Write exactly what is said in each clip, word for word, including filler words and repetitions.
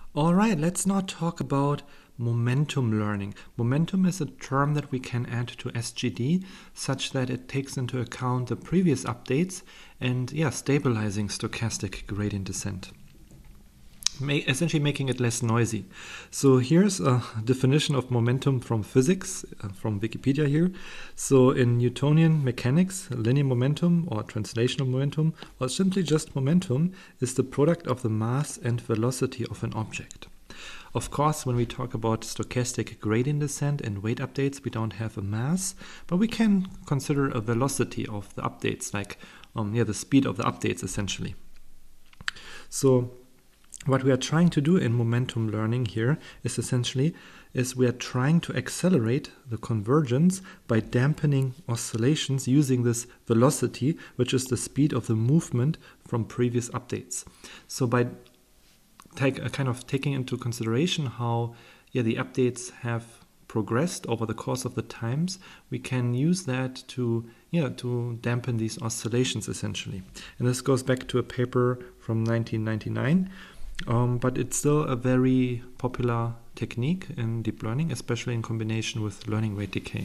All right, let's now talk about momentum learning. Momentum is a term that we can add to S G D such that it takes into account the previous updates and yeah, stabilizing stochastic gradient descent. Ma- essentially making it less noisy. So here's a definition of momentum from physics, uh, from Wikipedia here. So in Newtonian mechanics, linear momentum or translational momentum, or simply just momentum, is the product of the mass and velocity of an object. Of course, when we talk about stochastic gradient descent and weight updates, we don't have a mass, but we can consider a velocity of the updates, like um, yeah, the speed of the updates essentially. So what we are trying to do in momentum learning here is essentially is we are trying to accelerate the convergence by dampening oscillations using this velocity, which is the speed of the movement from previous updates. So by take, uh, kind of taking into consideration how yeah, the updates have progressed over the course of the times, we can use that to yeah to dampen these oscillations essentially. And this goes back to a paper from nineteen ninety-nine. Um, but it's still a very popular technique in deep learning, especially in combination with learning rate decay.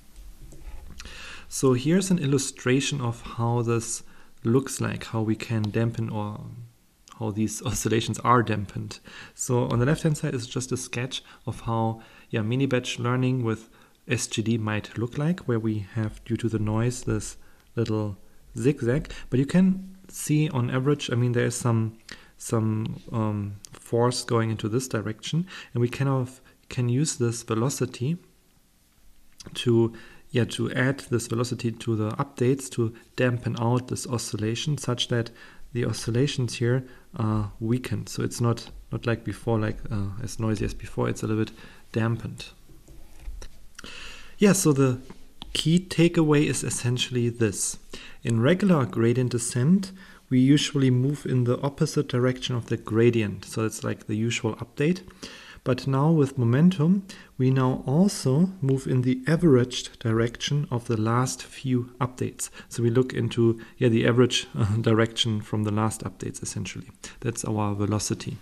So here's an illustration of how this looks like, how we can dampen or how these oscillations are dampened. So on the left-hand side is just a sketch of how yeah, mini-batch learning with S G D might look like, where we have, due to the noise, this little zigzag. But you can see on average, I mean, there's some some um, force going into this direction, and we kind of can use this velocity to yeah to add this velocity to the updates to dampen out this oscillation such that the oscillations here are weakened. So it's not not like before, like uh, as noisy as before. It's a little bit dampened. Yeah, so the key takeaway is essentially this. In regular gradient descent, we usually move in the opposite direction of the gradient. So it's like the usual update. But now with momentum, we now also move in the averaged direction of the last few updates. So we look into yeah, the average uh, direction from the last updates essentially. That's our velocity.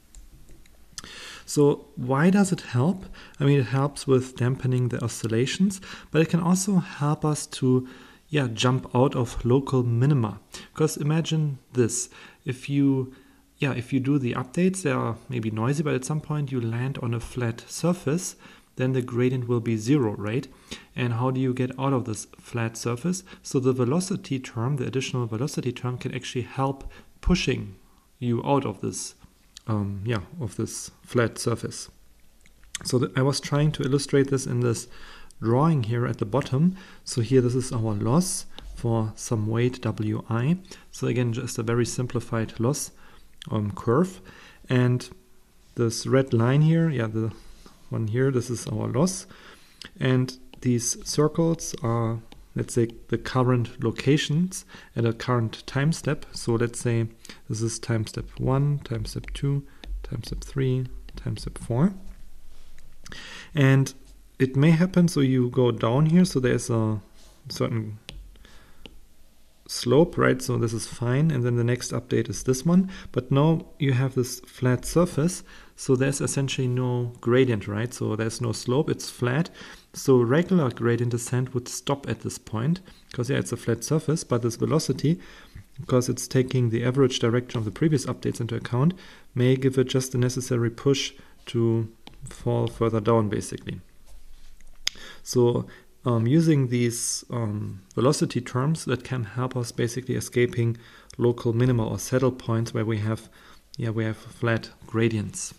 So why does it help? I mean, it helps with dampening the oscillations, but it can also help us to yeah, jump out of local minima. Because imagine this, if you yeah, if you do the updates, they are maybe noisy, but at some point you land on a flat surface, then the gradient will be zero, right? And how do you get out of this flat surface? So the velocity term, the additional velocity term, can actually help pushing you out of this um, yeah, of this flat surface. So th- I was trying to illustrate this in this drawing here at the bottom. So here this is our loss for some weight Wi. So again, just a very simplified loss um, curve. And this red line here, yeah, the one here, this is our loss. And these circles are, let's say, the current locations at a current time step. So let's say this is time step one, time step two, time step three, time step four. And it may happen, so you go down here, so there's a certain slope, right? So this is fine, and then the next update is this one. But now you have this flat surface, so there's essentially no gradient, right? So there's no slope, it's flat. So regular gradient descent would stop at this point, because yeah, it's a flat surface, but this velocity, because it's taking the average direction of the previous updates into account, may give it just the necessary push to fall further down, basically. So um, using these um, velocity terms, that can help us basically escaping local minima or saddle points where we have, yeah, we have flat gradients.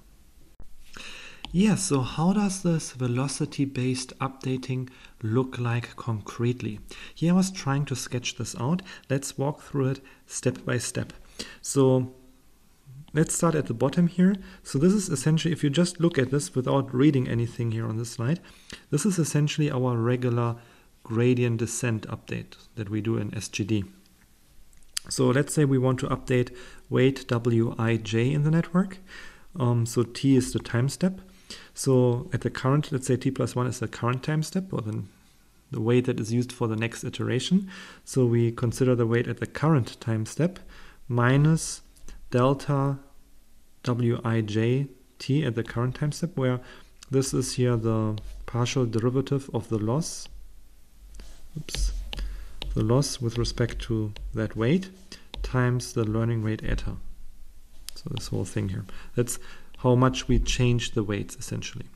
Yeah, so how does this velocity-based updating look like concretely? Here I was trying to sketch this out. Let's walk through it step by step. So let's start at the bottom here. So this is essentially, if you just look at this without reading anything here on this slide, this is essentially our regular gradient descent update that we do in S G D. So let's say we want to update weight Wij in the network. Um, so t is the time step. So at the current, let's say t plus one is the current time step, or the, the weight that is used for the next iteration. So we consider the weight at the current time step minus delta W I J T at the current time step, where this is here the partial derivative of the loss. Oops. The loss with respect to that weight times the learning rate eta. So this whole thing here. That's how much we change the weights essentially.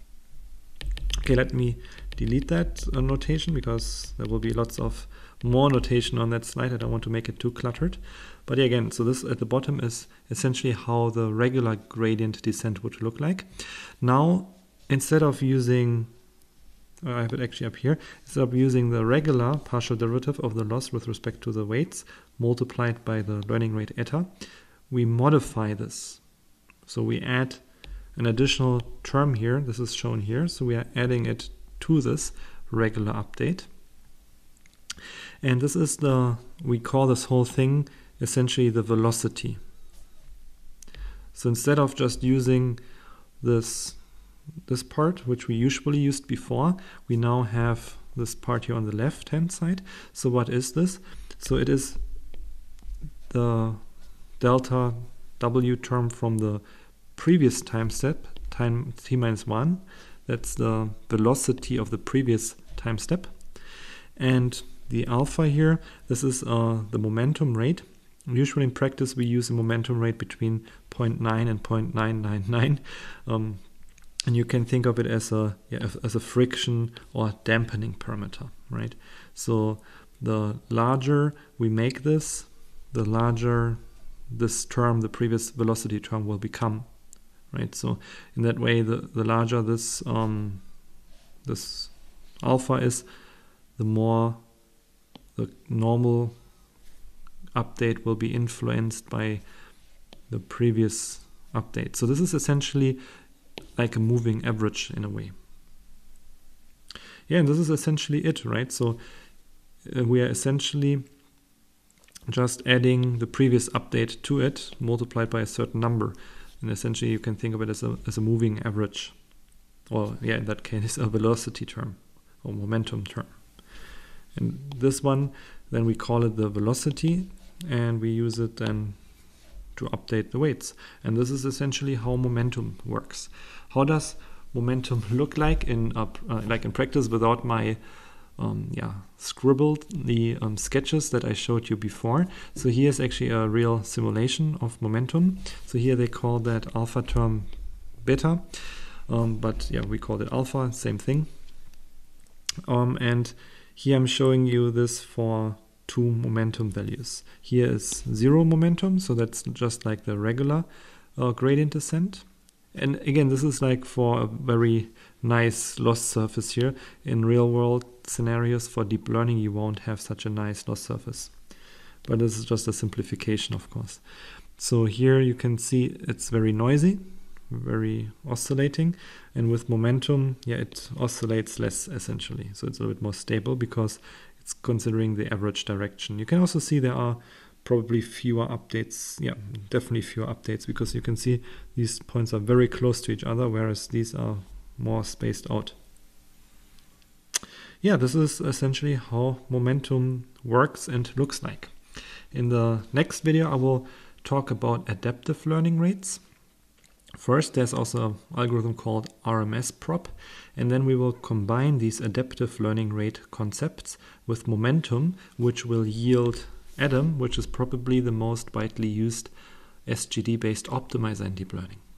Okay, let me delete that uh, notation because there will be lots of more notation on that slide. I don't want to make it too cluttered. But yeah, again, so this at the bottom is essentially how the regular gradient descent would look like. Now, instead of using, uh, I have it actually up here, instead of using the regular partial derivative of the loss with respect to the weights multiplied by the learning rate eta, we modify this. So we add an additional term here. This is shown here. So we are adding it to this regular update. And this is the, we call this whole thing essentially the velocity. So instead of just using this, this part, which we usually used before, we now have this part here on the left hand side. So what is this? So it is the delta W term from the previous time step, time t minus one. That's the velocity of the previous time step. And the alpha here, this is uh, the momentum rate. Usually in practice we use a momentum rate between zero point nine and zero point nine nine nine. Um, and you can think of it as a, yeah, as a friction or dampening parameter, right? So the larger we make this, the larger this term, the previous velocity term, will become. Right, so in that way, the, the larger this um, this alpha is, the more the normal update will be influenced by the previous update. So this is essentially like a moving average in a way. Yeah, and this is essentially it, right? So uh, we are essentially just adding the previous update to it, multiplied by a certain number. And essentially you can think of it as a, as a moving average, or yeah, in that case, a velocity term or momentum term. And this one, then we call it the velocity, and we use it then to update the weights. And this is essentially how momentum works. How does momentum look like in uh, like in practice without my Um, yeah, scribbled the um, sketches that I showed you before? So here's actually a real simulation of momentum. So here they call that alpha term beta, um, but yeah, we call it alpha, same thing. Um, and here I'm showing you this for two momentum values. Here is zero momentum, so that's just like the regular uh, gradient descent. And again, this is like for a very nice loss surface here. In real world scenarios for deep learning, you won't have such a nice loss surface. But this is just a simplification, of course. So here you can see it's very noisy, very oscillating. And with momentum, yeah, it oscillates less essentially. So it's a little bit more stable because it's considering the average direction. You can also see there are probably fewer updates. Yeah, definitely fewer updates, because you can see these points are very close to each other, whereas these are more spaced out. Yeah, this is essentially how momentum works and looks like. In the next video, I will talk about adaptive learning rates. First, there's also an algorithm called R M S prop, and then we will combine these adaptive learning rate concepts with momentum, which will yield ADAM, which is probably the most widely used S G D-based optimizer in deep learning.